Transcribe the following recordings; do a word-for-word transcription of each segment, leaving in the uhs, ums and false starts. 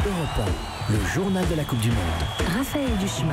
Europe un, le journal de la Coupe du Monde. Raphaël Duchemin.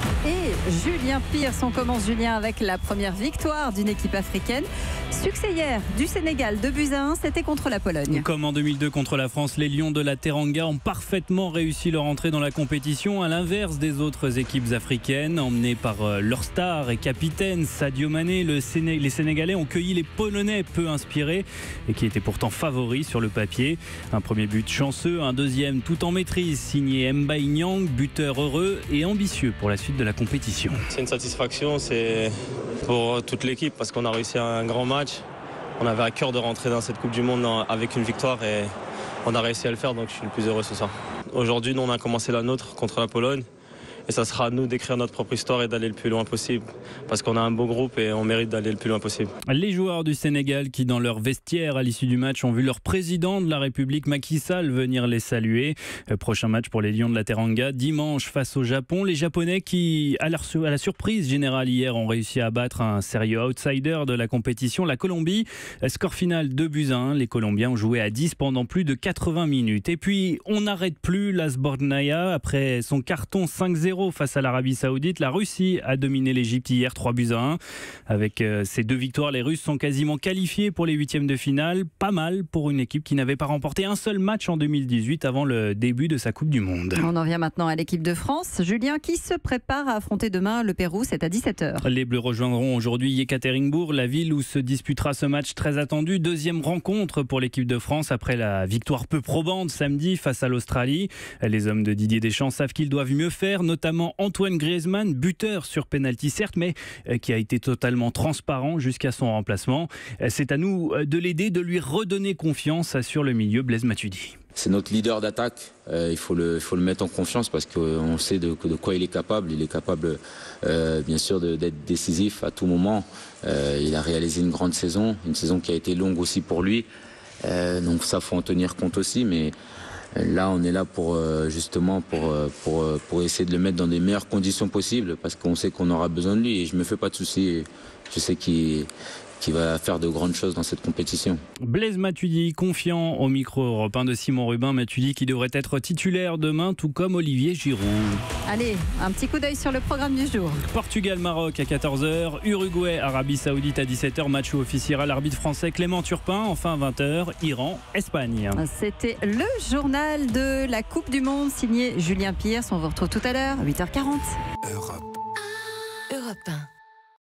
Et Julien Pierce. On commence, Julien, avec la première victoire d'une équipe africaine. Succès hier du Sénégal, deux buts à un, c'était contre la Pologne. Comme en deux mille deux contre la France, les Lions de la Teranga ont parfaitement réussi leur entrée dans la compétition, à l'inverse des autres équipes africaines. Emmenés par leur star et capitaine Sadio Mané, le Séné... les Sénégalais ont cueilli les Polonais peu inspirés et qui étaient pourtant favoris sur le papier. Un premier but chanceux, un deuxième tout en maîtrise, signé Mbaye Niang, buteur heureux et ambitieux pour la suite de la compétition. C'est une satisfaction, c'est pour toute l'équipe parce qu'on a réussi un grand match. On avait à cœur de rentrer dans cette Coupe du Monde avec une victoire et on a réussi à le faire, donc je suis le plus heureux ce soir. Aujourd'hui, nous on a commencé la nôtre contre la Pologne. Et ça sera à nous d'écrire notre propre histoire et d'aller le plus loin possible. Parce qu'on a un beau groupe et on mérite d'aller le plus loin possible. Les joueurs du Sénégal qui, dans leur vestiaire à l'issue du match, ont vu leur président de la République, Macky Sall, venir les saluer. Prochain match pour les Lions de la Teranga, dimanche face au Japon. Les Japonais qui, à la surprise générale hier, ont réussi à battre un sérieux outsider de la compétition, la Colombie. Score final deux buts à un. Les Colombiens ont joué à dix pendant plus de quatre-vingts minutes. Et puis, on n'arrête plus la Sbornaïa après son carton cinq zéro face à l'Arabie Saoudite. La Russie a dominé l'Égypte hier trois buts à un. Avec euh, ces deux victoires, les Russes sont quasiment qualifiés pour les huitièmes de finale. Pas mal pour une équipe qui n'avait pas remporté un seul match en deux mille dix-huit avant le début de sa Coupe du Monde. On en vient maintenant à l'équipe de France. Julien, qui se prépare à affronter demain le Pérou, c'est à dix-sept heures. Les Bleus rejoindront aujourd'hui Yekaterinbourg, la ville où se disputera ce match très attendu. Deuxième rencontre pour l'équipe de France après la victoire peu probante samedi face à l'Australie. Les hommes de Didier Deschamps savent qu'ils doivent mieux faire, notamment Antoine Griezmann, buteur sur pénalty certes, mais qui a été totalement transparent jusqu'à son remplacement. C'est à nous de l'aider, de lui redonner confiance, assure le milieu Blaise Matuidi. C'est notre leader d'attaque, euh, il, faut le, il faut le mettre en confiance parce qu'on sait de, de quoi il est capable. Il est capable euh, bien sûr de, d'être décisif à tout moment. Euh, il a réalisé une grande saison, une saison qui a été longue aussi pour lui. Euh, donc ça, faut en tenir compte aussi, mais là, on est là pour justement pour, pour, pour essayer de le mettre dans les meilleures conditions possibles parce qu'on sait qu'on aura besoin de lui et je me fais pas de soucis. Je sais qu'il qui va faire de grandes choses dans cette compétition. Blaise Matuidi, confiant au micro européen de Simon Rubin. Matuidi qui devrait être titulaire demain, tout comme Olivier Giroud. Allez, un petit coup d'œil sur le programme du jour. Portugal-Maroc à quatorze heures, Uruguay-Arabie Saoudite à dix-sept heures, match où officiera l'arbitre français Clément Turpin. Enfin vingt heures, Iran-Espagne. C'était le journal de la Coupe du Monde signé Julien Pierce. On vous retrouve tout à l'heure, huit heures quarante. Europe. Europe un.